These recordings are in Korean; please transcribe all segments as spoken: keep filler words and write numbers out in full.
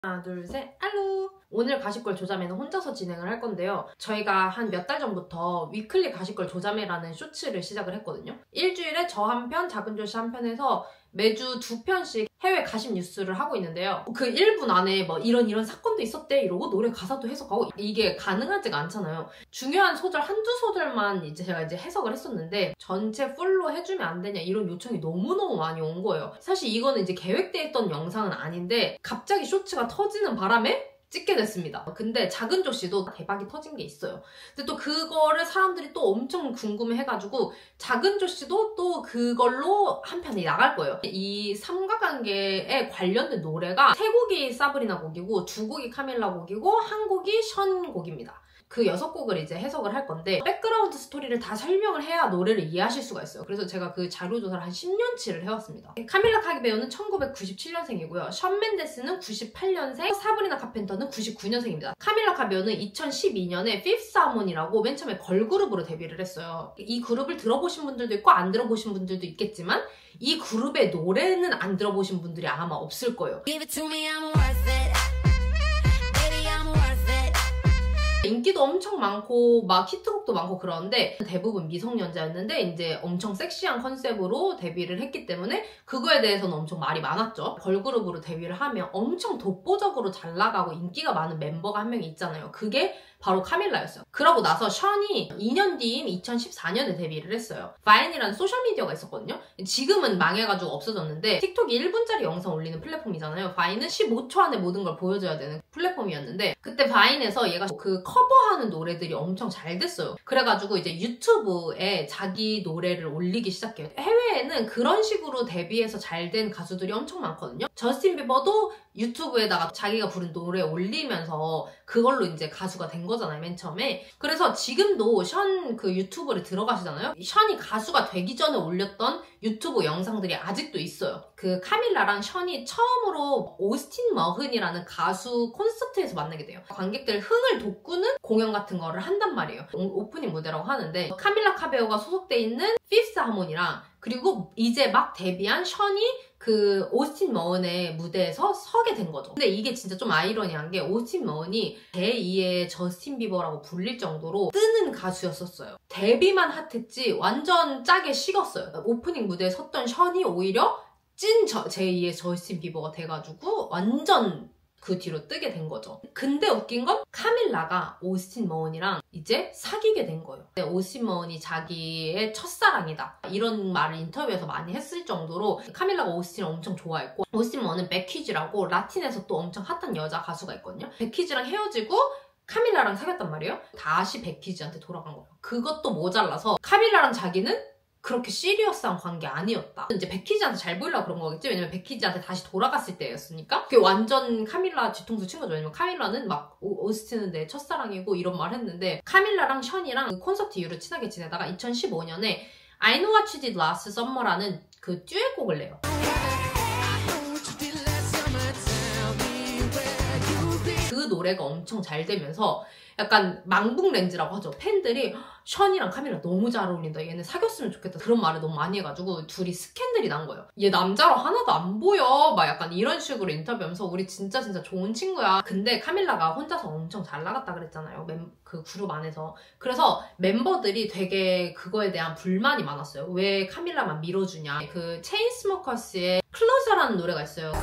하나 둘 셋 알로! 오늘 가십걸 조자매는 혼자서 진행을 할 건데요. 저희가 한 몇 달 전부터 위클리 가십걸 조자매라는 쇼츠를 시작을 했거든요. 일주일에 저 한 편, 작은조씨 한 편에서 매주 두 편씩 해외 가십 뉴스를 하고 있는데요. 그 일 분 안에 뭐 이런 이런 사건도 있었대 이러고 노래 가사도 해석하고 이게 가능하지가 않잖아요. 중요한 소절 한두 소절만 이제 제가 이제 해석을 했었는데 전체 풀로 해주면 안 되냐 이런 요청이 너무너무 많이 온 거예요. 사실 이거는 이제 계획돼 있던 영상은 아닌데 갑자기 쇼츠가 터지는 바람에 찍게 됐습니다. 근데 작은조씨도 대박이 터진 게 있어요. 근데 또 그거를 사람들이 또 엄청 궁금해해가지고 작은조씨도 또 그걸로 한 편이 나갈 거예요. 이 삼각관계에 관련된 노래가 세 곡이 사브리나 곡이고 두 곡이 카밀라 곡이고 한 곡이 션 곡입니다. 그 여섯 곡을 이제 해석을 할 건데 백그라운드 스토리를 다 설명을 해야 노래를 이해하실 수가 있어요. 그래서 제가 그 자료조사를 한 십 년치를 해왔습니다. 카밀라 카베오는 천구백구십칠 년생이고요. 션 맨데스는 구십팔 년생, 사브리나 카펜터는 구십구 년생입니다. 카밀라 카베오는 이천십이 년에 피프스 하모니라고 맨 처음에 걸그룹으로 데뷔를 했어요. 이 그룹을 들어보신 분들도 있고 안 들어보신 분들도 있겠지만 이 그룹의 노래는 안 들어보신 분들이 아마 없을 거예요. 인기도 엄청 많고 막 히트곡도 많고 그러는데 대부분 미성년자였는데 이제 엄청 섹시한 컨셉으로 데뷔를 했기 때문에 그거에 대해서는 엄청 말이 많았죠. 걸그룹으로 데뷔를 하면 엄청 독보적으로 잘 나가고 인기가 많은 멤버가 한 명이 있잖아요. 그게 바로 카밀라였어요. 그러고 나서 션이 이 년 뒤인 이천십사 년에 데뷔를 했어요. 바인이라는 소셜미디어가 있었거든요. 지금은 망해가지고 없어졌는데 틱톡이 일 분짜리 영상 올리는 플랫폼이잖아요. 바인은 십오 초 안에 모든 걸 보여줘야 되는 플랫폼이었는데 그때 바인에서 얘가 그 커버하는 노래들이 엄청 잘 됐어요. 그래가지고 이제 유튜브에 자기 노래를 올리기 시작해요. 해외에는 그런 식으로 데뷔해서 잘 된 가수들이 엄청 많거든요. 저스틴 비버도 유튜브에다가 자기가 부른 노래 올리면서 그걸로 이제 가수가 된 거잖아요, 맨 처음에. 그래서 지금도 션 그 유튜브를 들어가시잖아요. 션이 가수가 되기 전에 올렸던 유튜브 영상들이 아직도 있어요. 그 카밀라랑 션이 처음으로 오스틴 머흔이라는 가수 콘서트에서 만나게 돼요. 관객들 흥을 돋구는 공연 같은 거를 한단 말이에요. 오프닝 무대라고 하는데 카밀라 카베오가 소속돼 있는 피프스 하모니랑 그리고 이제 막 데뷔한 션이 그 오스틴 머흔의 무대에서 서게 된 거죠. 근데 이게 진짜 좀 아이러니한 게 오스틴 머흔이 제이의 저스틴 비버라고 불릴 정도로 뜨는 가수였었어요. 데뷔만 핫했지 완전 짜게 식었어요. 오프닝 무대에 섰던 션이 오히려 찐 저, 제이의 저스틴 비버가 돼가지고 완전 그 뒤로 뜨게 된 거죠. 근데 웃긴 건 카밀라가 오스틴 머흔이랑 이제 사귀게 된 거예요. 오스틴 머흔이 자기의 첫사랑이다 이런 말을 인터뷰에서 많이 했을 정도로 카밀라가 오스틴을 엄청 좋아했고 오스틴 머흔은 백희지라고 라틴에서 또 엄청 핫한 여자 가수가 있거든요. 백희지랑 헤어지고 카밀라랑 사귀었단 말이에요. 다시 백희지한테 돌아간 거예요. 그것도 모자라서 카밀라랑 자기는 그렇게 시리어스한 관계 아니었다. 이제 백희지한테 잘 보이려고 그런 거겠지? 왜냐면 백희지한테 다시 돌아갔을 때였으니까. 그게 완전 카밀라 뒤통수 친 거죠. 왜냐면 카밀라는 막 오, 오스틴은 내 첫사랑이고 이런 말 했는데 카밀라랑 션이랑 그 콘서트 이후로 친하게 지내다가 이천십오 년에 I Know What You Did Last Summer라는 그 듀엣곡을 내요. 그 노래가 엄청 잘 되면서 약간 망북렌즈라고 하죠. 팬들이 션이랑 카밀라 너무 잘 어울린다. 얘네 사귀었으면 좋겠다. 그런 말을 너무 많이 해가지고 둘이 스캔들이 난 거예요. 얘 남자로 하나도 안 보여. 막 약간 이런 식으로 인터뷰하면서 우리 진짜 진짜 좋은 친구야. 근데 카밀라가 혼자서 엄청 잘 나갔다 그랬잖아요. 멤, 그 그룹 안에서. 그래서 멤버들이 되게 그거에 대한 불만이 많았어요. 왜 카밀라만 밀어주냐. 그 체인스모커스의 클로저라는 노래가 있어요.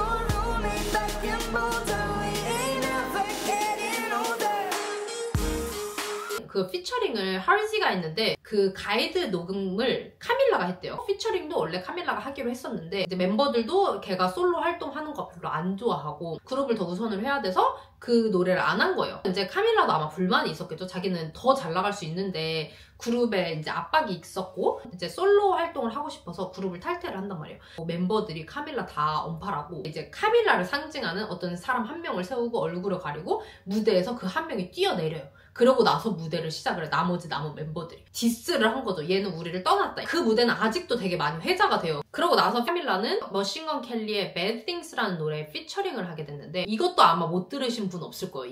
그 피처링을 할지가 했는데 그 가이드 녹음을 카밀라가 했대요. 피처링도 원래 카밀라가 하기로 했었는데 이제 멤버들도 걔가 솔로 활동하는 거 별로 안 좋아하고 그룹을 더 우선을 해야 돼서 그 노래를 안 한 거예요. 이제 카밀라도 아마 불만이 있었겠죠. 자기는 더 잘 나갈 수 있는데 그룹에 이제 압박이 있었고 이제 솔로 활동을 하고 싶어서 그룹을 탈퇴를 한단 말이에요. 멤버들이 카밀라 다 언팔하고 이제 카밀라를 상징하는 어떤 사람 한 명을 세우고 얼굴을 가리고 무대에서 그 한 명이 뛰어내려요. 그러고 나서 무대를 시작을 해. 나머지 남은 멤버들이 디스를 한 거죠. 얘는 우리를 떠났다. 그 무대는 아직도 되게 많이 회자가 돼요. 그러고 나서 카밀라는 머신건 켈리의 Bad Things라는 노래에 피처링을 하게 됐는데 이것도 아마 못 들으신 분 없을 거예요.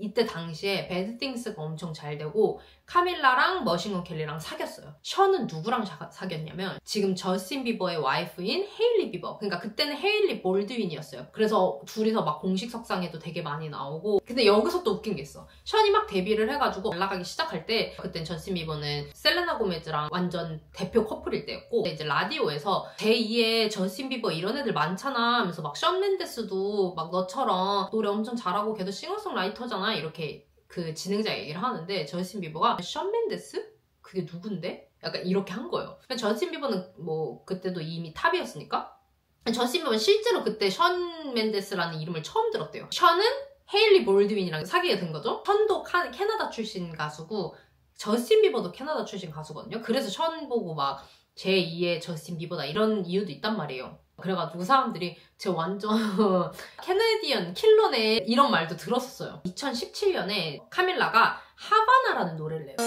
이때 당시에 배드 띵스가 엄청 잘 되고 카밀라랑 머신건 켈리랑 사귀었어요. 션은 누구랑 사, 사귀었냐면 지금 저스틴 비버의 와이프인 헤일리 비버. 그러니까 그때는 헤일리 볼드윈이었어요. 그래서 둘이서 막 공식 석상에도 되게 많이 나오고. 근데 여기서 또 웃긴 게 있어. 션이 막 데뷔를 해가지고 날아가기 시작할 때 그땐 저스틴 비버는 셀레나 고메즈랑 완전 대표 커플일 때였고 이제 라디오에서 제이의 저스틴 비버 이런 애들 많잖아 하면서 막 션 맨데스도 막 너처럼 노래 엄청 잘하고 걔도 싱어송라이터잖아 이렇게 그 진행자 얘기를 하는데 저스틴 비버가 션 맨데스? 그게 누군데? 약간 이렇게 한 거예요. 저스틴 비버는 뭐 그때도 이미 탑이었으니까 저스틴 비버는 실제로 그때 션 맨데스라는 이름을 처음 들었대요. 션은 헤일리 볼드윈이랑 사귀게 된 거죠. 션도 카, 캐나다 출신 가수고 저스틴 비버도 캐나다 출신 가수거든요. 그래서 션 보고 막 제이의 저스틴 비버다 이런 이유도 있단 말이에요. 그래가지고 사람들이 제 완전 캐네디언 킬러네 이런 말도 들었었어요. 이천십칠 년에 카밀라가 하바나라는 노래를 내요.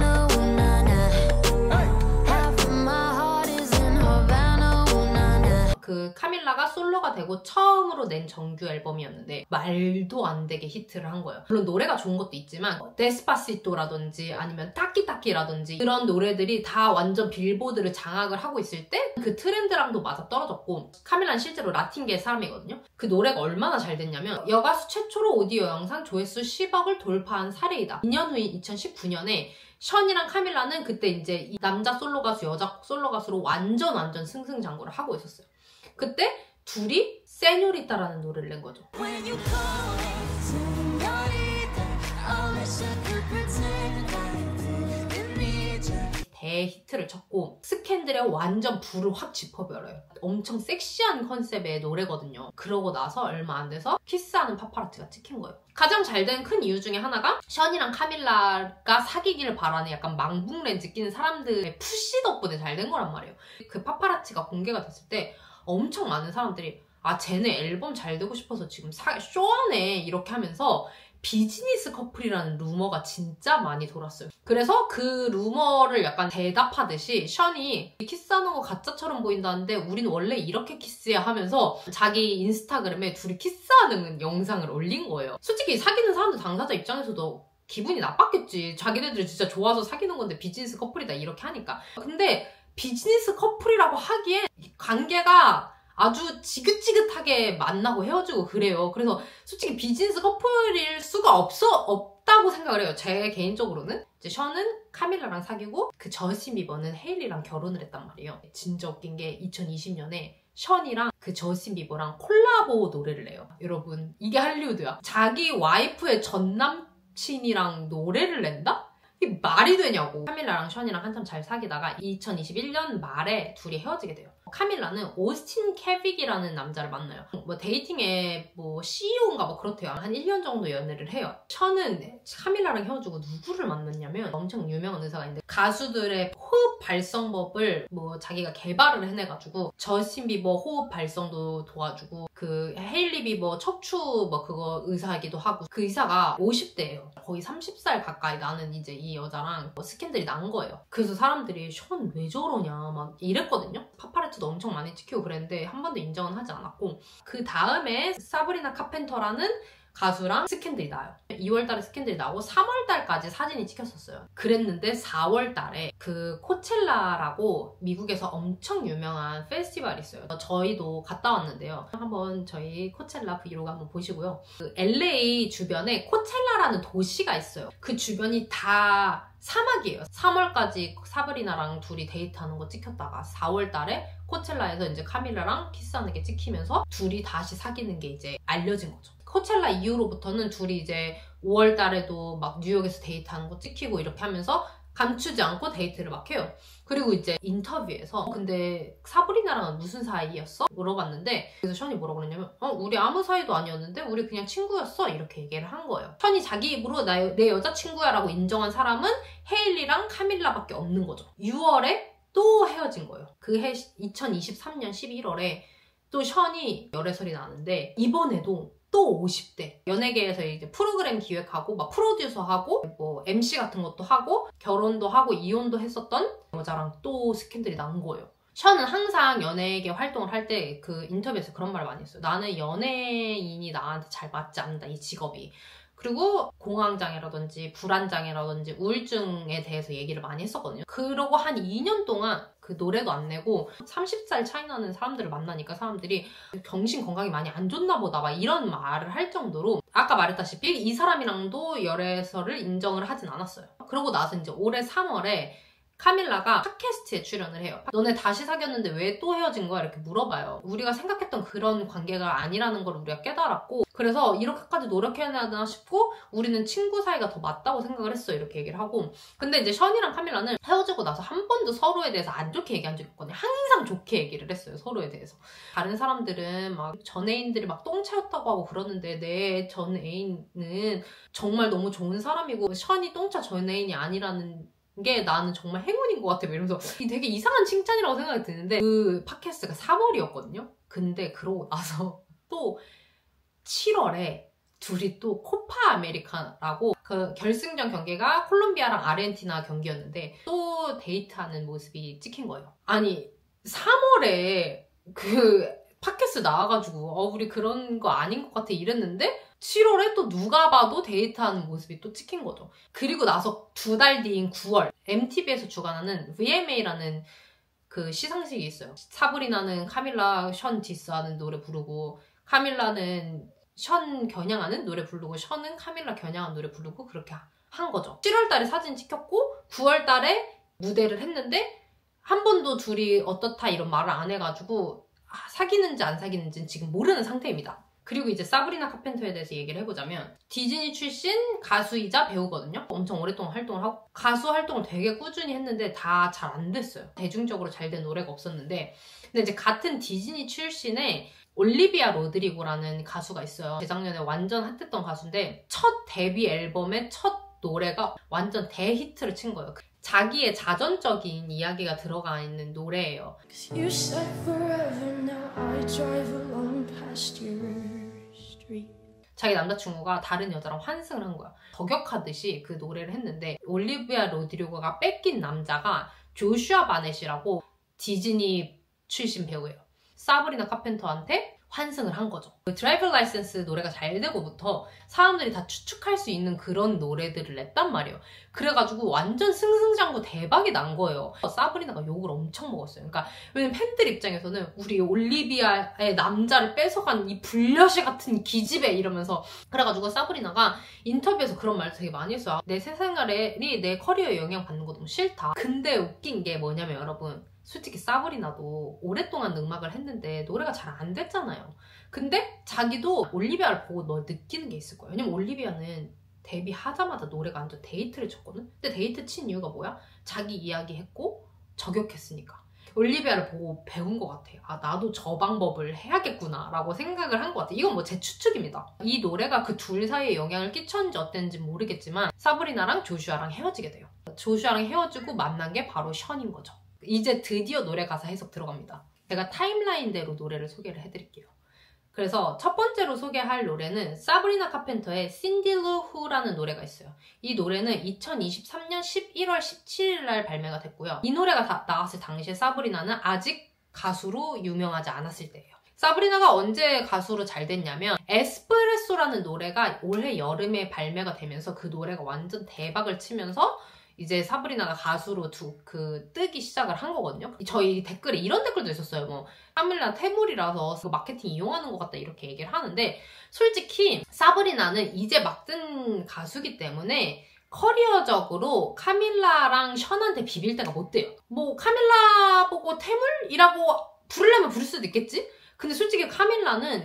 그 카밀라가 솔로가 되고 처음으로 낸 정규 앨범이었는데 말도 안 되게 히트를 한 거예요. 물론 노래가 좋은 것도 있지만 데스파시토라든지 아니면 따끼따끼라든지 그런 노래들이 다 완전 빌보드를 장악을 하고 있을 때 그 트렌드랑도 맞아 떨어졌고 카밀라는 실제로 라틴계 사람이거든요. 그 노래가 얼마나 잘 됐냐면 여가수 최초로 오디오 영상 조회수 십억을 돌파한 사례이다. 이 년 후인 이천십구 년에 션이랑 카밀라는 그때 이제 남자 솔로 가수, 여자 솔로 가수로 완전 완전 승승장구를 하고 있었어요. 그때 둘이 세뇨리따라는 노래를 낸 거죠. 대히트를 쳤고 스캔들의 완전 불을 확 짚어버려요. 엄청 섹시한 컨셉의 노래거든요. 그러고 나서 얼마 안 돼서 키스하는 파파라치가 찍힌 거예요. 가장 잘 된 큰 이유 중에 하나가 션이랑 카밀라가 사귀기를 바라는 약간 망북 렌즈 끼는 사람들의 푸시 덕분에 잘 된 거란 말이에요. 그 파파라치가 공개가 됐을 때 엄청 많은 사람들이 아 쟤네 앨범 잘 되고 싶어서 지금 사, 쇼하네 이렇게 하면서 비즈니스 커플이라는 루머가 진짜 많이 돌았어요. 그래서 그 루머를 약간 대답하듯이 션이 키스하는 거 가짜처럼 보인다는데 우린 원래 이렇게 키스야 하면서 자기 인스타그램에 둘이 키스하는 영상을 올린 거예요. 솔직히 사귀는 사람들 당사자 입장에서도 기분이 나빴겠지. 자기네들이 진짜 좋아서 사귀는 건데 비즈니스 커플이다 이렇게 하니까. 근데 비즈니스 커플이라고 하기엔 관계가 아주 지긋지긋하게 만나고 헤어지고 그래요. 그래서 솔직히 비즈니스 커플일 수가 없어 없다고 생각을 해요. 제 개인적으로는. 이제 션은 카밀라랑 사귀고 그 저스틴 비버는 헤일리랑 결혼을 했단 말이에요. 진짜 웃긴 게 이천이십 년에 션이랑 그 저스틴 비버랑 콜라보 노래를 내요. 여러분 이게 할리우드야. 자기 와이프의 전 남친이랑 노래를 낸다? 이게 말이 되냐고. 카밀라랑 션이랑 한참 잘 사귀다가 이천이십일 년 말에 둘이 헤어지게 돼요. 카밀라는 오스틴 캐빅이라는 남자를 만나요. 뭐 데이팅 앱 뭐 씨이오인가 뭐 그렇대요. 한 일 년 정도 연애를 해요. 션은 카밀라랑 헤어지고 누구를 만났냐면 엄청 유명한 의사가 있는데 가수들의 호흡 발성법을 뭐 자기가 개발을 해내가지고 저스틴 비버 호흡 발성도 도와주고 그 헤일리 비버 척추 뭐 그거 의사이기도 하고 그 의사가 오십 대예요. 거의 서른 살 가까이 나는 이제 이 여자랑 뭐 스캔들이 난 거예요. 그래서 사람들이 션 왜 저러냐 막 이랬거든요. 파파라치도 엄청 많이 찍히고 그랬는데 한 번도 인정은 하지 않았고 그 다음에 사브리나 카펜터라는 가수랑 스캔들이 나요. 이월 달에 스캔들이 나오고 삼월 달까지 사진이 찍혔었어요. 그랬는데 사월 달에 그 코첼라라고 미국에서 엄청 유명한 페스티벌이 있어요. 저희도 갔다 왔는데요. 한번 저희 코첼라 브이로그 한번 보시고요. 그 엘에이 주변에 코첼라라는 도시가 있어요. 그 주변이 다 사막이에요. 삼월까지 사브리나랑 둘이 데이트하는 거 찍혔다가 사월 달에 코첼라에서 이제 카밀라랑 키스하는 게 찍히면서 둘이 다시 사귀는 게 이제 알려진 거죠. 코첼라 이후로부터는 둘이 이제 오월 달에도 막 뉴욕에서 데이트하는 거 찍히고 이렇게 하면서 감추지 않고 데이트를 막 해요. 그리고 이제 인터뷰에서 근데 사브리나랑은 무슨 사이였어? 물어봤는데 그래서 션이 뭐라고 그랬냐면 어 우리 아무 사이도 아니었는데 우리 그냥 친구였어 이렇게 얘기를 한 거예요. 션이 자기 입으로 나, 내 여자친구야 라고 인정한 사람은 헤일리랑 카밀라밖에 없는 거죠. 유월에 또 헤어진 거예요. 그 해 이천이십삼 년 십일월에 또 션이 열애설이 나는데 이번에도 또 오십 대 연예계에서 이제 프로그램 기획하고 막 프로듀서하고 뭐 엠씨 같은 것도 하고 결혼도 하고 이혼도 했었던 여자랑 또 스캔들이 난 거예요. 션은 항상 연예계 활동을 할 때 그 인터뷰에서 그런 말을 많이 했어요. 나는 연예인이 나한테 잘 맞지 않는다 이 직업이. 그리고 공황장애라든지 불안장애라든지 우울증에 대해서 얘기를 많이 했었거든요. 그러고 한 이 년 동안 그 노래도 안 내고 서른 살 차이 나는 사람들을 만나니까 사람들이 정신 건강이 많이 안 좋나 보다 막 이런 말을 할 정도로, 아까 말했다시피 이 사람이랑도 열애설을 인정을 하진 않았어요. 그러고 나서 이제 올해 삼월에 카밀라가 팟캐스트에 출연을 해요. 너네 다시 사귀었는데 왜 또 헤어진 거야? 이렇게 물어봐요. 우리가 생각했던 그런 관계가 아니라는 걸 우리가 깨달았고, 그래서 이렇게까지 노력해야 되나 싶고 우리는 친구 사이가 더 맞다고 생각을 했어, 이렇게 얘기를 하고. 근데 이제 션이랑 카밀라는 헤어지고 나서 한 번도 서로에 대해서 안 좋게 얘기한 적이 없거든요. 항상 좋게 얘기를 했어요, 서로에 대해서. 다른 사람들은 막 전 애인들이 막 똥차였다고 하고 그러는데 내 전 애인은 정말 너무 좋은 사람이고 션이 똥차 전 애인이 아니라는 게 나는 정말 행운인 것 같아, 이러면서 되게 이상한 칭찬이라고 생각이 드는데, 그 팟캐스트가 삼월이었거든요. 근데 그러고 나서 또 칠월에 둘이 또 코파 아메리카라고 그 결승전 경기가 콜롬비아랑 아르헨티나 경기였는데 또 데이트하는 모습이 찍힌 거예요. 아니 삼월에 그 팟캐스트 나와가지고 어 우리 그런 거 아닌 것 같아 이랬는데 칠월에 또 누가 봐도 데이트하는 모습이 또 찍힌 거죠. 그리고 나서 두 달 뒤인 구월 엠티비에서 주관하는 브이엠에이라는 그 시상식이 있어요. 사브리나는 카밀라 션 디스하는 노래 부르고, 카밀라는 션 겨냥하는 노래 부르고, 션은 카밀라 겨냥한 노래 부르고, 그렇게 한 거죠. 칠월 달에 사진 찍혔고 구월 달에 무대를 했는데 한 번도 둘이 어떻다 이런 말을 안 해가지고 아, 사귀는지 안 사귀는지는 지금 모르는 상태입니다. 그리고 이제 사브리나 카펜터에 대해서 얘기를 해보자면 디즈니 출신 가수이자 배우거든요. 엄청 오랫동안 활동을 하고 가수 활동을 되게 꾸준히 했는데 다 잘 안 됐어요. 대중적으로 잘 된 노래가 없었는데, 근데 이제 같은 디즈니 출신의 올리비아 로드리고라는 가수가 있어요. 재작년에 완전 핫했던 가수인데 첫 데뷔 앨범의 첫 노래가 완전 대히트를 친 거예요. 자기의 자전적인 이야기가 들어가 있는 노래예요. You said forever, now I drive along past your street. 자기 남자친구가 다른 여자랑 환승을 한 거야. 저격하듯이 그 노래를 했는데 올리비아 로드리고가 뺏긴 남자가 조슈아 바넷이라고 디즈니 출신 배우예요. 사브리나 카펜터한테 환승을 한 거죠. 그 드라이브 라이센스 노래가 잘 되고부터 사람들이 다 추측할 수 있는 그런 노래들을 냈단 말이에요. 그래가지고 완전 승승장구 대박이 난 거예요. 사브리나가 욕을 엄청 먹었어요. 그러니까 왜냐면 팬들 입장에서는 우리 올리비아의 남자를 뺏어간 이 불려시 같은 기집애 이러면서, 그래가지고 사브리나가 인터뷰에서 그런 말을 되게 많이 했어요. 내 세상살이 내 커리어에 영향받는 거 너무 싫다. 근데 웃긴 게 뭐냐면 여러분, 솔직히 사브리나도 오랫동안 음악을 했는데 노래가 잘 안 됐잖아요. 근데 자기도 올리비아를 보고 너 느끼는 게 있을 거예요. 왜냐면 올리비아는 데뷔하자마자 노래가 완전 데이트를 쳤거든? 근데 데이트 친 이유가 뭐야? 자기 이야기 했고 저격했으니까. 올리비아를 보고 배운 것 같아요. 아, 나도 저 방법을 해야겠구나 라고 생각을 한 것 같아요. 이건 뭐 제 추측입니다. 이 노래가 그 둘 사이에 영향을 끼쳤는지 어땠는지 모르겠지만 사브리나랑 조슈아랑 헤어지게 돼요. 조슈아랑 헤어지고 만난 게 바로 션인 거죠. 이제 드디어 노래 가사 해석 들어갑니다. 제가 타임라인대로 노래를 소개를 해드릴게요. 그래서 첫 번째로 소개할 노래는 사브리나 카펜터의 신디 루 후라는 노래가 있어요. 이 노래는 이천이십삼 년 십일월 십칠일 날 발매가 됐고요. 이 노래가 다, 나왔을 당시에 사브리나는 아직 가수로 유명하지 않았을 때예요. 사브리나가 언제 가수로 잘 됐냐면 에스프레소라는 노래가 올해 여름에 발매가 되면서 그 노래가 완전 대박을 치면서 이제 사브리나가 가수로 두, 그 뜨기 시작을 한 거거든요. 저희 댓글에 이런 댓글도 있었어요. 뭐 카밀라 태물이라서 그 마케팅 이용하는 것 같다 이렇게 얘기를 하는데, 솔직히 사브리나는 이제 막 뜬 가수기 때문에 커리어적으로 카밀라랑 션한테 비빌 때가 못 돼요. 뭐 카밀라 보고 태물이라고 부르려면 부를 수도 있겠지? 근데 솔직히 카밀라는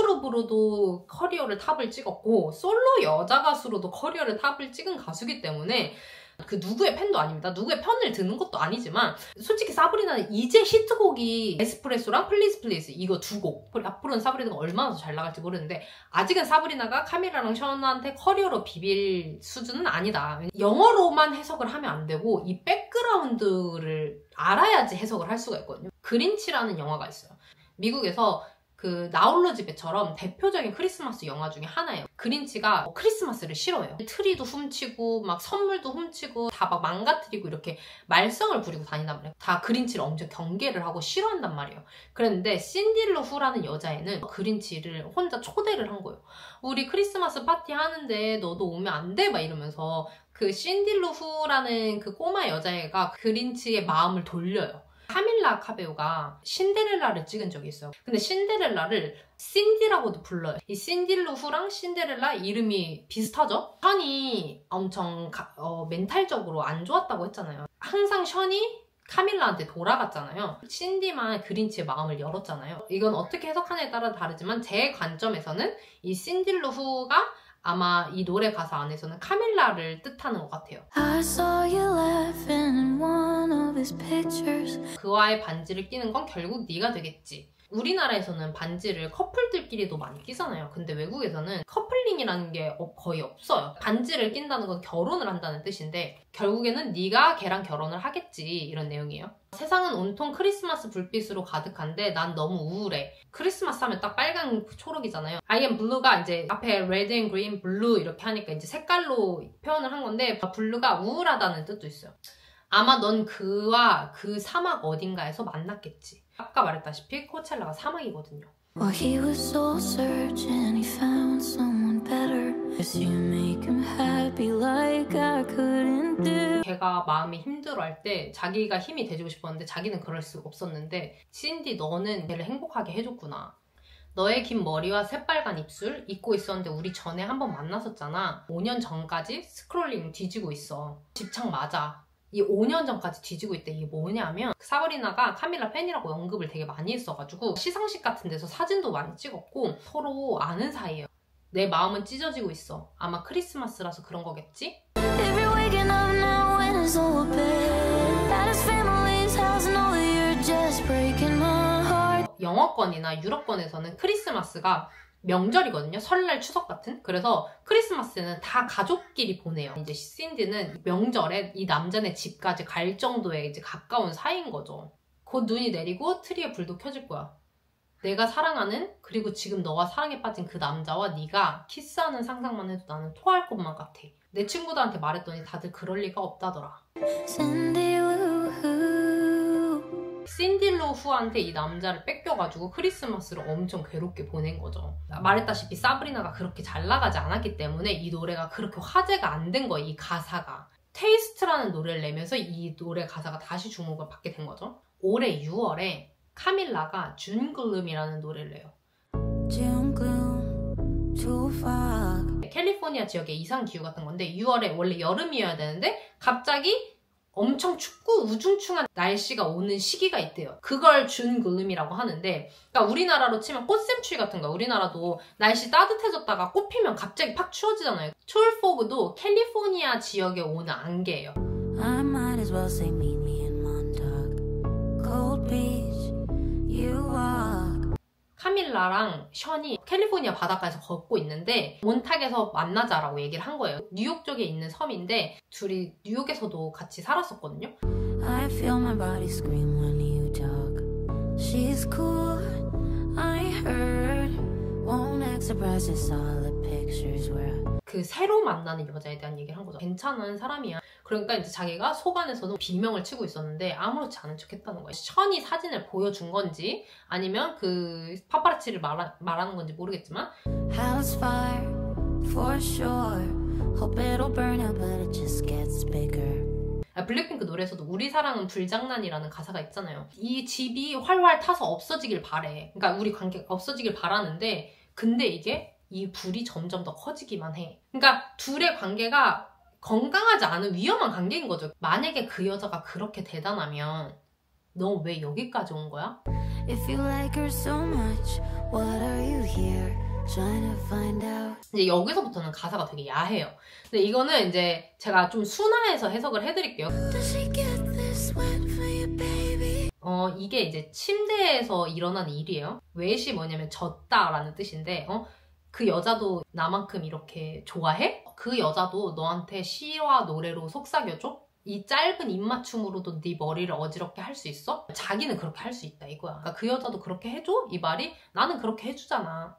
걸그룹으로도 커리어를 탑을 찍었고 솔로 여자 가수로도 커리어를 탑을 찍은 가수기 때문에 그 누구의 팬도 아닙니다. 누구의 편을 드는 것도 아니지만 솔직히 사브리나는 이제 히트곡이 에스프레소랑 플리즈 플리즈 이거 두 곡. 앞으로는 사브리나가 얼마나 더 잘 나갈지 모르는데 아직은 사브리나가 카밀라랑 션한테 커리어로 비빌 수준은 아니다. 영어로만 해석을 하면 안 되고 이 백그라운드를 알아야지 해석을 할 수가 있거든요. 그린치라는 영화가 있어요. 미국에서 그 나홀로 집에처럼 대표적인 크리스마스 영화 중에 하나예요. 그린치가 크리스마스를 싫어해요. 트리도 훔치고 막 선물도 훔치고 다 막 망가뜨리고 이렇게 말썽을 부리고 다닌단 말이에요. 다 그린치를 엄청 경계를 하고 싫어한단 말이에요. 그런데 신딜러 후라는 여자애는 그린치를 혼자 초대를 한 거예요. 우리 크리스마스 파티 하는데 너도 오면 안 돼? 막 이러면서 그 신딜러 후라는 그 꼬마 여자애가 그린치의 마음을 돌려요. 카밀라 카베오가 신데렐라를 찍은 적이 있어요. 근데 신데렐라를 신디라고도 불러요. 이 신딜루 후랑 신데렐라 이름이 비슷하죠? 션이 엄청 가, 어, 멘탈적으로 안 좋았다고 했잖아요. 항상 션이 카밀라한테 돌아갔잖아요. 신디만 그린치의 마음을 열었잖아요. 이건 어떻게 해석하냐에 따라 다르지만 제 관점에서는 이 신딜루 후가 아마 이 노래 가사 안에서는 카밀라를 뜻하는 것 같아요. I saw you laughing in one of his pictures. 그와의 반지를 끼는 건 결국 네가 되겠지. 우리나라에서는 반지를 커플들끼리도 많이 끼잖아요. 근데 외국에서는 커플링이라는 게 거의 없어요. 반지를 낀다는 건 결혼을 한다는 뜻인데 결국에는 네가 걔랑 결혼을 하겠지 이런 내용이에요. 세상은 온통 크리스마스 불빛으로 가득한데 난 너무 우울해. 크리스마스 하면 딱 빨간 초록이잖아요. I am blue가 이제 앞에 red and green, blue 이렇게 하니까 이제 색깔로 표현을 한 건데 blue가 우울하다는 뜻도 있어요. 아마 넌 그와 그 사막 어딘가에서 만났겠지. 아까 말했다시피 코첼라가 사막이거든요. Well, he was soul searching, he found someone better. Guess you make him happy like I couldn't do. 걔가 마음이 힘들어할 때 자기가 힘이 돼주고 싶었는데 자기는 그럴 수가 없었는데 신디 너는 걔를 행복하게 해줬구나. 너의 긴 머리와 새빨간 입술 잊고 있었는데 우리 전에 한번 만났었잖아. 오 년 전까지 스크롤링 뒤지고 있어. 집착 맞아. 이 오 년 전까지 뒤지고 있대. 이게 뭐냐면 사브리나가 카밀라 팬이라고 언급을 되게 많이 했어가지고 시상식 같은 데서 사진도 많이 찍었고 서로 아는 사이예요. 내 마음은 찢어지고 있어. 아마 크리스마스라서 그런 거겠지? 영어권이나 유럽권에서는 크리스마스가 명절이거든요. 설날, 추석 같은. 그래서 크리스마스는 다 가족끼리 보내요. 이제 신디는 명절에 이 남자네 집까지 갈 정도의 이제 가까운 사이인 거죠. 곧 눈이 내리고 트리에 불도 켜질 거야. 내가 사랑하는 그리고 지금 너와 사랑에 빠진 그 남자와 네가 키스하는 상상만 해도 나는 토할 것만 같아. 내 친구들한테 말했더니 다들 그럴 리가 없다더라. 신딜로 후한테 이 남자를 뺏겨가지고 크리스마스를 엄청 괴롭게 보낸 거죠. 말했다시피 사브리나가 그렇게 잘 나가지 않았기 때문에 이 노래가 그렇게 화제가 안 된 거예요. 이 가사가. 테이스트라는 노래를 내면서 이 노래 가사가 다시 주목을 받게 된 거죠. 올해 유월에 카밀라가 준 글룸이라는 노래를 내요. 캘리포니아 지역의 이상기후 같은 건데 유월에 원래 여름이어야 되는데 갑자기 엄청 춥고 우중충한 날씨가 오는 시기가 있대요. 그걸 준 글룸이라고 하는데 그러니까 우리나라로 치면 꽃샘추위 같은 거 우리나라도 날씨 따뜻해졌다가 꽃 피면 갑자기 팍 추워지잖아요. 초울포그도 캘리포니아 지역에 오는 안개예요. I might as well say meet me in Montauk. Cold beach, you walk. 카밀라랑 션이 캘리포니아 바닷가에서 걷고 있는데 몬탁에서 만나자라고 얘기를 한 거예요. 뉴욕 쪽에 있는 섬인데 둘이 뉴욕에서도 같이 살았었거든요. I feel my body scream when you talk. She's cool, I heard. Won't act surprised at all the pictures where 그 새로 만나는 여자에 대한 얘기를 한 거죠. 괜찮은 사람이야. 그러니까 이제 자기가 속안에서도 비명을 치고 있었는데 아무렇지 않은 척 했다는 거예요. 션이 사진을 보여준 건지 아니면 그 파파라치를 말하, 말하는 건지 모르겠지만 House fire, for sure. Hope it'll burn out, but it just gets bigger. 블랙핑크 노래에서도 우리 사랑은 불장난이라는 가사가 있잖아요. 이 집이 활활 타서 없어지길 바래. 그러니까 우리 관계가 없어지길 바라는데 근데 이게 이 불이 점점 더 커지기만 해. 그러니까 둘의 관계가 건강하지 않은 위험한 관계인 거죠. 만약에 그 여자가 그렇게 대단하면 너 왜 여기까지 온 거야? If you like her so much, what are you here trying to find out? 이제 여기서부터는 가사가 되게 야해요. 근데 이거는 이제 제가 좀 순화해서 해석을 해드릴게요. Does she get this wet for you, baby? 어, 이게 이제 침대에서 일어난 일이에요. 웻이 뭐냐면 졌다라는 뜻인데 어? 그 여자도 나만큼 이렇게 좋아해? 그 여자도 너한테 시와 노래로 속삭여줘? 이 짧은 입맞춤으로도 네 머리를 어지럽게 할 수 있어? 자기는 그렇게 할 수 있다 이거야. 그러니까 그 여자도 그렇게 해줘? 이 말이 나는 그렇게 해주잖아.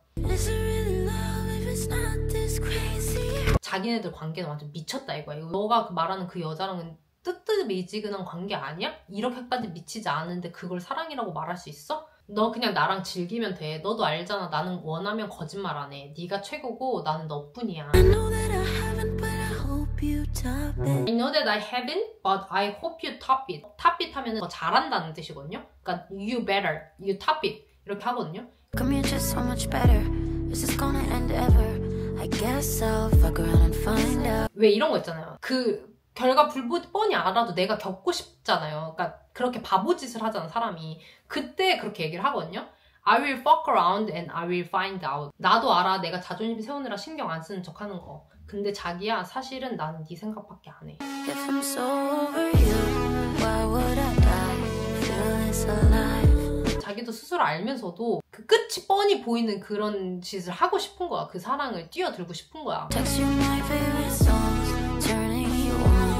자기네들 관계는 완전 미쳤다 이거야. 이거 너가 말하는 그 여자랑은 뜨뜻미지근한 관계 아니야? 이렇게까지 미치지 않은데 그걸 사랑이라고 말할 수 있어? 너 그냥 나랑 즐기면 돼. 너도 알잖아. 나는 원하면 거짓말 안 해. 네가 최고고 나는 너뿐이야. I know that I haven't, but I hope you top it. I know that I haven't, but I hope you top it. top it 하면은 더 잘한다는 뜻이거든요. 그러니까 you better, you top it 이렇게 하거든요. Come here just so much better. Is this gonna end ever? I guess I'll fuck around and find out. 왜 이런 거 있잖아요. 그 결과 불보 뻔히 알아도 내가 겪고 싶잖아요. 그러니까 그렇게 바보짓을 하잖아 사람이. 그때 그렇게 얘기를 하거든요. I will fuck around and I will find out. 나도 알아. 내가 자존심 세우느라 신경 안 쓰는 척 하는 거. 근데 자기야 사실은 나는 네 생각밖에 안 해. If I'm so over you, why would I die? Feel this alive. 자기도 스스로 알면서도 그 끝이 뻔히 보이는 그런 짓을 하고 싶은 거야. 그 사랑을 뛰어들고 싶은 거야. Text you my favorite songs, turning you on.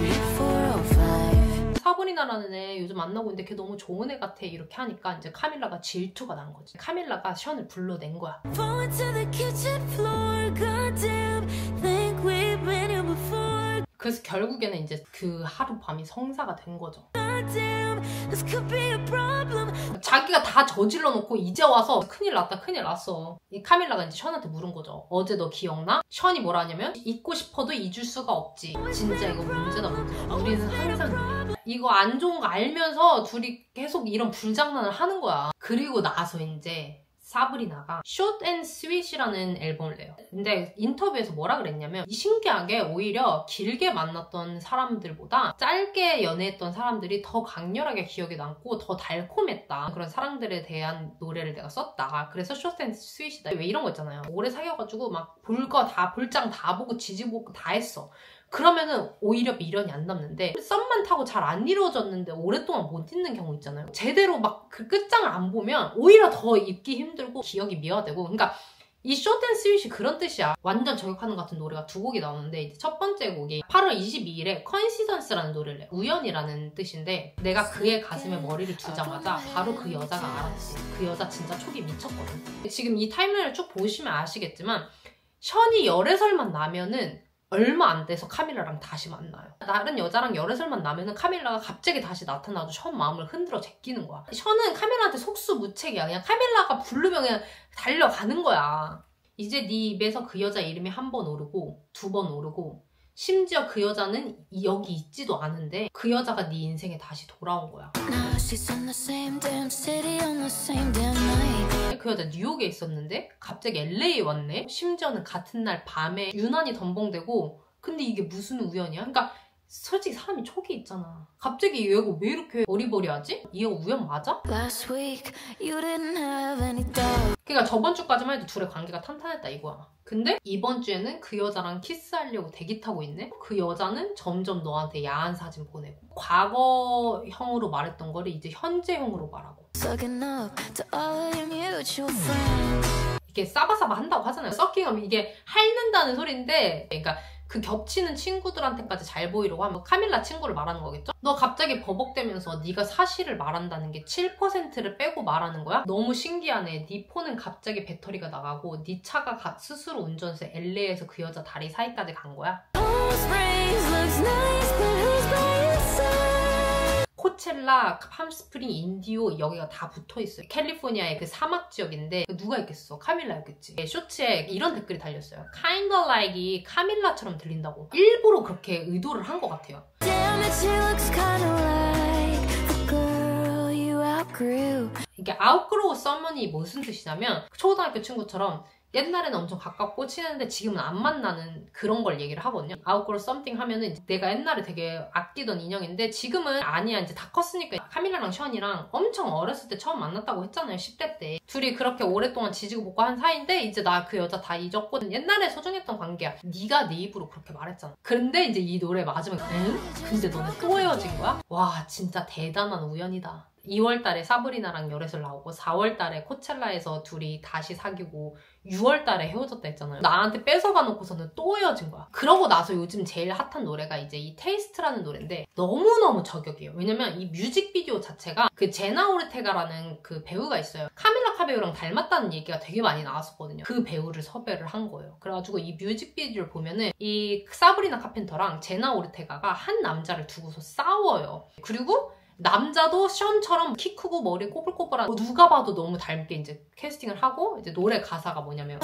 사브리나라는 애 요즘 만나고 있는데 걔 너무 좋은 애 같아 이렇게 하니까 이제 카밀라가 질투가 난 거지. 카밀라가 션을 불러낸 거야. 그래서 결국에는 이제 그 하룻밤이 성사가 된 거죠. 자기가 다 저질러 놓고 이제 와서 큰일 났다 큰일 났어. 이 카밀라가 이제 션한테 물은 거죠. 어제 너 기억나? 션이 뭐라 하냐면 잊고 싶어도 잊을 수가 없지. 진짜 이거 문제다 문제. 우리는 항상 이거 안 좋은 거 알면서 둘이 계속 이런 불장난을 하는 거야. 그리고 나서 이제 사브리나가 Short and Sweet이라는 앨범을 내요. 근데 인터뷰에서 뭐라 그랬냐면 신기하게 오히려 길게 만났던 사람들보다 짧게 연애했던 사람들이 더 강렬하게 기억에 남고 더 달콤했다. 그런 사랑들에 대한 노래를 내가 썼다. 그래서 Short and Sweet이다. 왜 이런 거 있잖아요. 오래 사귀어가지고 막 볼 거 다 볼장 다 보고 지지보고 다 했어. 그러면은 오히려 미련이 안 남는데 썸만 타고 잘 안 이루어졌는데 오랫동안 못 잊는 경우 있잖아요. 제대로 막 그 끝장을 안 보면 오히려 더 잊기 힘들고 기억이 미화되고. 그러니까 이 Short and Sweet이 그런 뜻이야. 완전 저격하는 것 같은 노래가 두 곡이 나오는데 이제 첫 번째 곡이 팔월 이십이일에 Coincidence라는 노래를 내. 우연이라는 뜻인데 내가 그의 가슴에 머리를 두자마자 바로 그 여자가 알았지. 그 여자 진짜 촉이 미쳤거든. 지금 이 타임라인을 쭉 보시면 아시겠지만 션이 열애 살만 나면은 얼마 안 돼서 카밀라랑 다시 만나요. 다른 여자랑 열애 살만 나면은 카밀라가 갑자기 다시 나타나도 션 마음을 흔들어 제끼는 거야. 션은 카밀라한테 속수무책이야. 그냥 카밀라가 부르면 그냥 달려가는 거야. 이제 네 입에서 그 여자 이름이 한 번 오르고 두 번 오르고 심지어 그 여자는 여기 있지도 않은데 그 여자가 네 인생에 다시 돌아온 거야. 그 여자 뉴욕에 있었는데 갑자기 엘에이에 왔네. 심지어는 같은 날 밤에 유난히 덤벙대고. 근데 이게 무슨 우연이야? 그러니까 솔직히 사람이 촉이 있잖아. 갑자기 얘가 왜 이렇게 어리버리하지? 얘가 우연 맞아? 그러니까 저번 주까지만 해도 둘의 관계가 탄탄했다 이거야. 근데 이번 주에는 그 여자랑 키스하려고 대기 타고 있네? 그 여자는 점점 너한테 야한 사진 보내고 과거형으로 말했던 거를 이제 현재형으로 말하고. 이게 싸바싸바 한다고 하잖아요. 서킹하면 이게 핥는다는 소리인데 그러니까 그 겹치는 친구들한테까지 잘 보이려고 하면 카밀라 친구를 말하는 거겠죠? 너 갑자기 버벅대면서 네가 사실을 말한다는 게 칠 퍼센트를 빼고 말하는 거야? 너무 신기하네. 네 폰은 갑자기 배터리가 나가고 네 차가 가, 스스로 운전해서 엘에이에서 그 여자 다리 사이까지 간 거야? 코첼라, 팜스프링, 인디오 여기가 다 붙어있어요. 캘리포니아의 그 사막 지역인데 누가 있겠어? 카밀라였겠지. 쇼츠에 이런 댓글이 달렸어요. Kinda like이 카밀라처럼 들린다고. 일부러 그렇게 의도를 한 것 같아요. 이게 outgrow someone이 무슨 뜻이냐면 초등학교 친구처럼 옛날에는 엄청 가깝고 친했는데 지금은 안 만나는 그런 걸 얘기를 하거든요. outgrow something 하면은 내가 옛날에 되게 아끼던 인형인데 지금은 아니야. 이제 다 컸으니까. 카밀라랑 션이랑 엄청 어렸을 때 처음 만났다고 했잖아요. 십 대 때. 둘이 그렇게 오랫동안 지지고 볶고 한 사이인데 이제 나 그 여자 다 잊었고 옛날에 소중했던 관계야. 네가 네 입으로 그렇게 말했잖아. 근데 이제 이 노래 마지막에 응? 근데 너네 또 헤어진 거야? 와 진짜 대단한 우연이다. 이월 달에 사브리나랑 열애설 나오고 사월 달에 코첼라에서 둘이 다시 사귀고 유월 달에 헤어졌다 했잖아요. 나한테 뺏어가 놓고서는 또 헤어진 거야. 그러고 나서 요즘 제일 핫한 노래가 이제 이 테이스트라는 노래인데 너무너무 저격이에요. 왜냐면 이 뮤직비디오 자체가 그 제나 오르테가라는 그 배우가 있어요. 카밀라 카베오랑 닮았다는 얘기가 되게 많이 나왔었거든요. 그 배우를 섭외를 한 거예요. 그래가지고 이 뮤직비디오를 보면은 이 사브리나 카펜터랑 제나 오르테가가 한 남자를 두고서 싸워요. 그리고 남자도 션처럼 키 크고 머리 꼬불꼬불한 누가 봐도 너무 닮게 이제 캐스팅을 하고 이제 노래 가사가 뭐냐면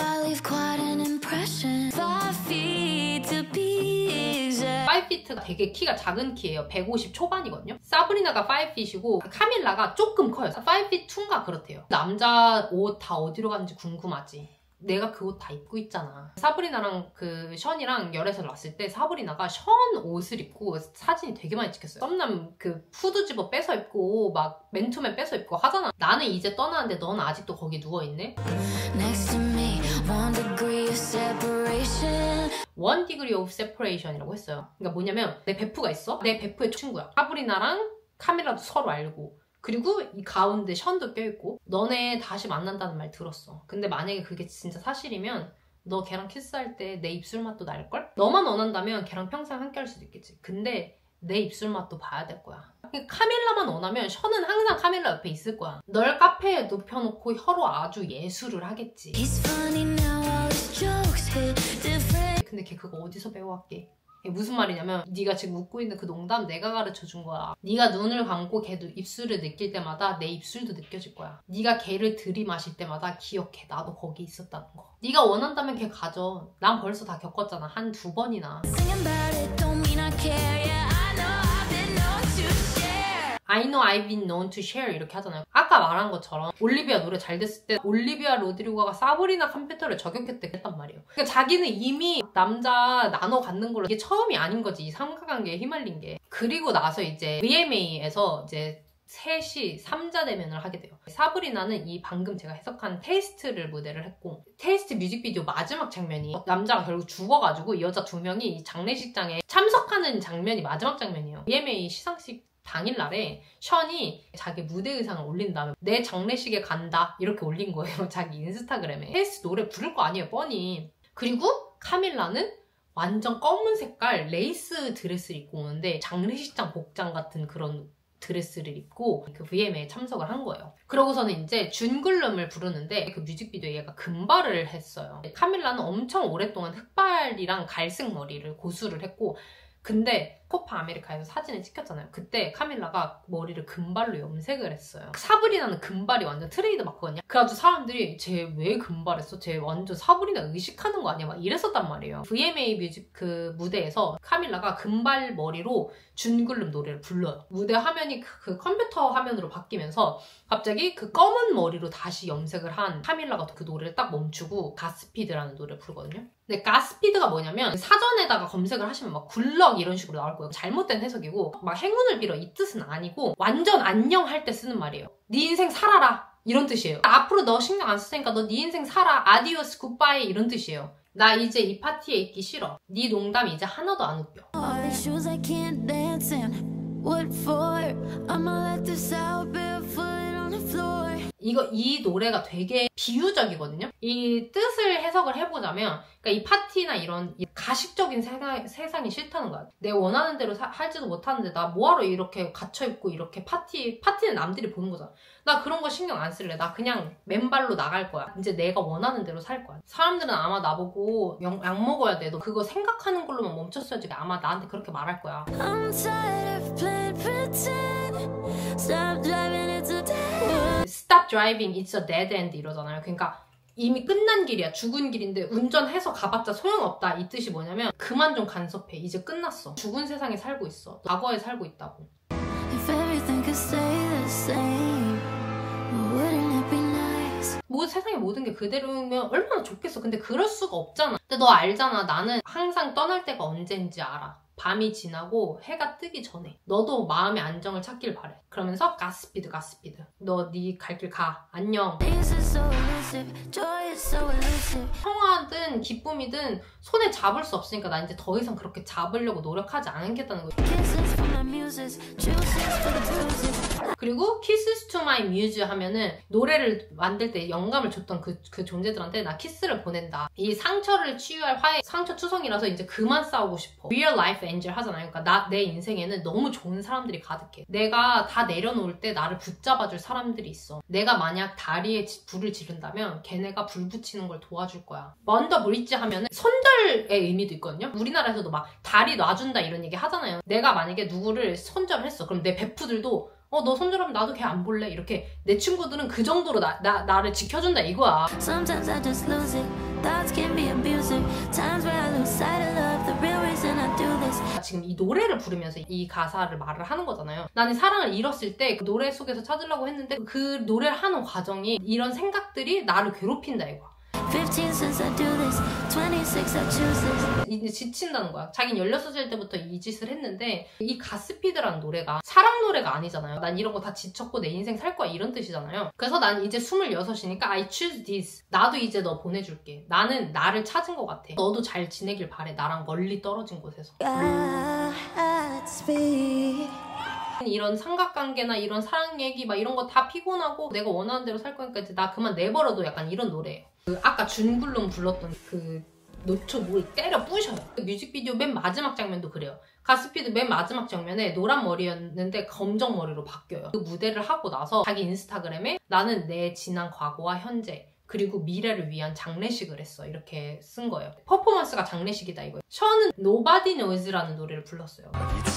파이브 피트가 되게 키가 작은 키예요. 백오십 초반이거든요. 사브리나가 파이브 핏이고 카밀라가 조금 커요. 파이브 핏 투인가 그렇대요. 남자 옷 다 어디로 갔는지 궁금하지? 내가 그 옷 다 입고 있잖아. 사브리나랑 그 션이랑 열애설 왔을 때 사브리나가 션 옷을 입고 사진이 되게 많이 찍혔어요. 썸남 그 후드 집어 뺏어 입고 막 맨투맨 뺏어 입고 하잖아. 나는 이제 떠나는데 넌 아직도 거기 누워있네? One degree of separation이라고 했어요. 그러니까 뭐냐면 내 베프가 있어. 내 베프의 친구야. 사브리나랑 카밀라도 서로 알고 그리고 이 가운데 션도 껴있고 너네 다시 만난다는 말 들었어. 근데 만약에 그게 진짜 사실이면 너 걔랑 키스할 때 내 입술 맛도 날걸? 너만 원한다면 걔랑 평생 함께 할 수도 있겠지. 근데 내 입술 맛도 봐야 될 거야. 카밀라만 원하면 션은 항상 카밀라 옆에 있을 거야. 널 카페에 눕혀놓고 혀로 아주 예술을 하겠지. 근데 걔 그거 어디서 배워왔게? 무슨 말이냐면 네가 지금 웃고 있는 그 농담 내가 가르쳐준 거야. 네가 눈을 감고 걔도 입술을 느낄 때마다 내 입술도 느껴질 거야. 네가 걔를 들이마실 때마다 기억해. 나도 거기 있었다는 거. 네가 원한다면 걔 가져. 난 벌써 다 겪었잖아. 한 두 번이나. I know I've been known to share 이렇게 하잖아요. 아까 말한 것처럼 올리비아 노래 잘 됐을 때 올리비아 로드리고가 사브리나 컴퓨터를 저격했대 했단 말이에요. 그러니까 자기는 이미 남자 나눠 갖는 걸로 이게 처음이 아닌 거지. 이 삼각관계에 휘말린 게. 그리고 나서 이제 브이엠에이에서 이제 셋이 삼자 대면을 하게 돼요. 사브리나는 이 방금 제가 해석한 테이스트를 무대를 했고 테이스트 뮤직비디오 마지막 장면이 남자가 결국 죽어가지고 이 여자 두 명이 장례식장에 참석하는 장면이 마지막 장면이에요. 브이엠에이 시상식 당일날에 션이 자기 무대 의상을 올린 다음에 내 장례식에 간다 이렇게 올린 거예요. 자기 인스타그램에. 테이스트 노래 부를 거 아니에요 뻔히. 그리고 카밀라는 완전 검은 색깔 레이스 드레스를 입고 오는데 장례식장 복장 같은 그런 드레스를 입고 그 브이엠에이에 참석을 한 거예요. 그러고서는 이제 준글름을 부르는데 그 뮤직비디오에 얘가 금발을 했어요. 카밀라는 엄청 오랫동안 흑발이랑 갈색 머리를 고수를 했고 근데 코파 아메리카에서 사진을 찍혔잖아요. 그때 카밀라가 머리를 금발로 염색을 했어요. 사브리나는 금발이 완전 트레이드 마크거든요. 그래가지고 사람들이 쟤 왜 금발했어? 쟤 완전 사브리나 의식하는 거 아니야? 막 이랬었단 말이에요. 브이엠에이 뮤직 그 무대에서 카밀라가 금발 머리로 준글름 노래를 불러요. 무대 화면이 그, 그 컴퓨터 화면으로 바뀌면서 갑자기 그 검은 머리로 다시 염색을 한 카밀라가 그 노래를 딱 멈추고 가스피드라는 노래를 부르거든요. 근데 가스피드가 뭐냐면 사전에다가 검색을 하시면 막 굴럭 이런 식으로 나올 거예요. 잘못된 해석이고 막 행운을 빌어 이 뜻은 아니고 완전 안녕 할 때 쓰는 말이에요. 네 인생 살아라 이런 뜻이에요. 앞으로 너 신경 안 쓸 테니까 너 네 인생 살아 아디오스 굿바이 이런 뜻이에요. 나 이제 이 파티에 있기 싫어. 네 농담 이제 하나도 안 웃겨. 이거 이 노래가 되게 비유적이거든요. 이 뜻을 해석을 해보자면 그러니까 이 파티나 이런 가식적인 세상, 세상이 싫다는 거야. 내 원하는 대로 사, 할지도 못하는데 나 뭐하러 이렇게 갇혀있고 이렇게 파티 파티는 남들이 보는 거잖아. 나 그런 거 신경 안 쓸래. 나 그냥 맨발로 나갈 거야. 이제 내가 원하는 대로 살 거야. 사람들은 아마 나보고 약, 약 먹어야 돼. 너 그거 생각하는 걸로만 멈췄어야지. 아마 나한테 그렇게 말할 거야. Stop driving, it's a dead end 이러잖아요. 그러니까 이미 끝난 길이야. 죽은 길인데 운전해서 가봤자 소용없다. 이 뜻이 뭐냐면 그만 좀 간섭해. 이제 끝났어. 죽은 세상에 살고 있어. 과거에 살고 있다고. 뭐 세상의 모든 게 그대로면 얼마나 좋겠어. 근데 그럴 수가 없잖아. 근데 너 알잖아. 나는 항상 떠날 때가 언제인지 알아. 밤이 지나고 해가 뜨기 전에 너도 마음의 안정을 찾길 바래. 그러면서 가스피드 가스피드 너 네 갈 길 가. 안녕. 평화든 기쁨이든 손에 잡을 수 없으니까 난 이제 더 이상 그렇게 잡으려고 노력하지 않겠다는 거지. 그리고 Kisses to my muse 하면은 노래를 만들 때 영감을 줬던 그, 그 존재들한테 나 키스를 보낸다. 이 상처를 치유할 화해, 상처 투성이라서 이제 그만 싸우고 싶어. Real life angel 하잖아요. 그러니까 나, 내 인생에는 너무 좋은 사람들이 가득해. 내가 다 내려놓을 때 나를 붙잡아줄 사람들이 있어. 내가 만약 다리에 불을 지른다면 걔네가 불 붙이는 걸 도와줄 거야. 먼더 브릿지 하면은 손절의 의미도 있거든요. 우리나라에서도 막 다리 놔준다 이런 얘기 하잖아요. 내가 만약에 누구를 손절을 했어. 그럼 내 베프들도 어, 너 손절하면 나도 걔 안 볼래? 이렇게 내 친구들은 그 정도로 나, 나, 나를 지켜준다 이거야. Sometimes I just lose it. Thoughts can be abusive. Times where I lose sight of love. The real reason I do this. 지금 이 노래를 부르면서 이 가사를 말을 하는 거잖아요. 나는 사랑을 잃었을 때 그 노래 속에서 찾으려고 했는데 그 노래를 하는 과정이 이런 생각들이 나를 괴롭힌다 이거야. fifteen since I do this, twenty-six I choose this. 이제 지친다는 거야. 자긴 열여섯 살 때부터 이 짓을 했는데 이 가스피드라는 노래가 사랑 노래가 아니잖아요. 난 이런 거 다 지쳤고 내 인생 살 거야 이런 뜻이잖아요. 그래서 난 이제 스물여섯이니까 I choose this. 나도 이제 너 보내줄게. 나는 나를 찾은 것 같아. 너도 잘 지내길 바래. 나랑 멀리 떨어진 곳에서. 이런 삼각관계나 이런 사랑 얘기 막 이런 거 다 피곤하고 내가 원하는 대로 살 거니까 이제 나 그만 내버려도 약간 이런 노래예요. 그 아까 준블룸 불렀던 그 노초 뭘 때려 부셔요. 그 뮤직비디오 맨 마지막 장면도 그래요. 가스피드 맨 마지막 장면에 노란 머리였는데 검정 머리로 바뀌어요. 그 무대를 하고 나서 자기 인스타그램에 나는 내 지난 과거와 현재 그리고 미래를 위한 장례식을 했어. 이렇게 쓴 거예요. 퍼포먼스가 장례식이다 이거예요. 션은 Nobody Knows라는 노래를 불렀어요.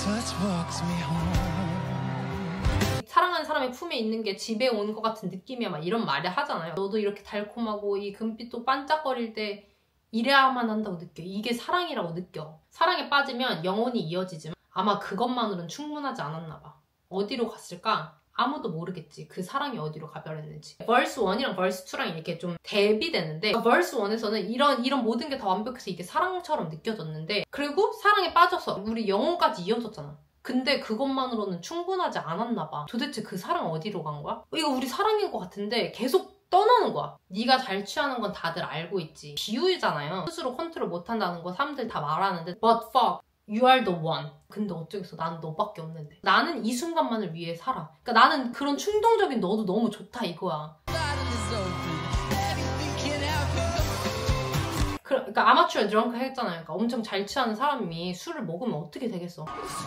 사랑하는 사람의 품에 있는 게 집에 온 것 같은 느낌이야 막 이런 말을 하잖아요. 너도 이렇게 달콤하고 이 금빛도 반짝거릴 때 이래야만 한다고 느껴. 이게 사랑이라고 느껴. 사랑에 빠지면 영혼이 이어지지만 아마 그것만으로는 충분하지 않았나 봐. 어디로 갔을까? 아무도 모르겠지. 그 사랑이 어디로 가버렸는지. verse 원이랑 verse 투랑 이렇게 좀 대비되는데 verse 원에서는 이런 이런 모든 게 다 완벽해서 이게 사랑처럼 느껴졌는데 그리고 사랑에 빠져서 우리 영혼까지 이어졌잖아. 근데 그것만으로는 충분하지 않았나 봐. 도대체 그 사랑 어디로 간 거야? 이거 우리 사랑인 것 같은데 계속 떠나는 거야. 네가 잘 취하는 건 다들 알고 있지. 비유잖아요. 스스로 컨트롤 못한다는 거 사람들 다 말하는데 But fuck, you are the one. 근데 어쩌겠어. 나는 너밖에 없는데. 나는 이 순간만을 위해 살아. 그러니까 나는 그런 충동적인 너도 너무 좋다 이거야. 그러니까 아마추어 드렁크 했잖아요. 그러니까 엄청 잘 취하는 사람이 술을 먹으면 어떻게 되겠어.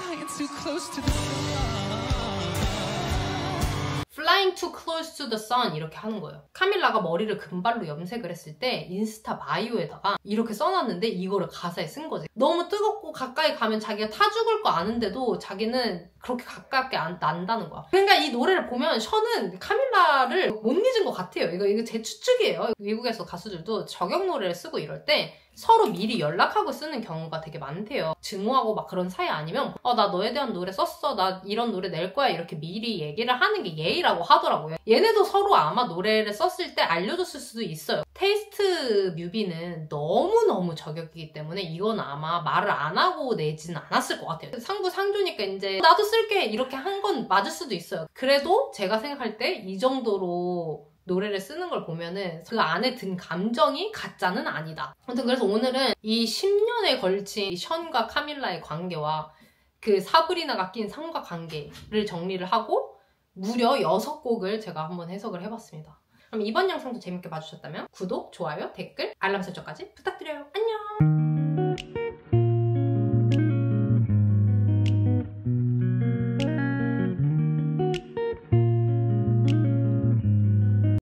Flying too close to the sun 이렇게 하는 거예요. 카밀라가 머리를 금발로 염색을 했을 때 인스타 바이오에다가 이렇게 써놨는데 이거를 가사에 쓴 거지. 너무 뜨겁고 가까이 가면 자기가 타 죽을 거 아는데도 자기는 그렇게 가깝게 안 난다는 거야. 그러니까 이 노래를 보면 션은 카밀라를 못 잊은 것 같아요. 이거 이거 제 추측이에요. 미국에서 가수들도 저격 노래를 쓰고 이럴 때 서로 미리 연락하고 쓰는 경우가 되게 많대요. 증오하고 막 그런 사이 아니면 어, 나 너에 대한 노래 썼어. 나 이런 노래 낼 거야. 이렇게 미리 얘기를 하는 게 예의라고 하더라고요. 얘네도 서로 아마 노래를 썼을 때 알려줬을 수도 있어요. 테이스트 뮤비는 너무너무 저격이기 때문에 이건 아마 말을 안 하고 내지는 않았을 것 같아요. 상부상조니까 이제 나도 쓸게 이렇게 한 건 맞을 수도 있어요. 그래도 제가 생각할 때 이 정도로 노래를 쓰는 걸 보면은 그 안에 든 감정이 가짜는 아니다. 아무튼 그래서 오늘은 이 십 년에 걸친 션과 카밀라의 관계와 그 사브리나가 낀 삼각관계를 정리를 하고 무려 여섯 곡을 제가 한번 해석을 해봤습니다. 그럼 이번 영상도 재밌게 봐주셨다면 구독, 좋아요, 댓글, 알람 설정까지 부탁드려요. 안녕!